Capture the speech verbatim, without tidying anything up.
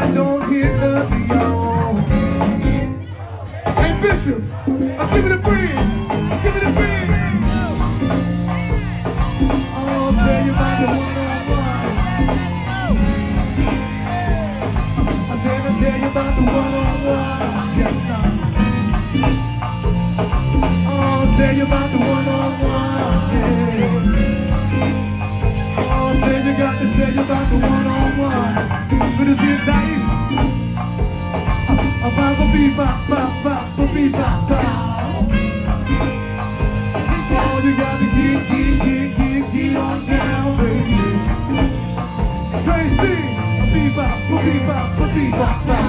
I don't hear nothing, y'all. Hey, Bishop, I'll give it a bridge. Give it a bridge. I'll tell you about the one-on-one. I said I'll tell you about the one-on-one. Yes, sir. I'll tell you about the one-on-one. Yeah. I'll tell you, got to tell you about the one-on-one. But it's here, Dave. Ba ba bee ba ba ba ba bee ba ba. Oh, you got to get, get, get, get, get on down, baby. Tracy, ba bee ba ba bee ba ba bee ba ba.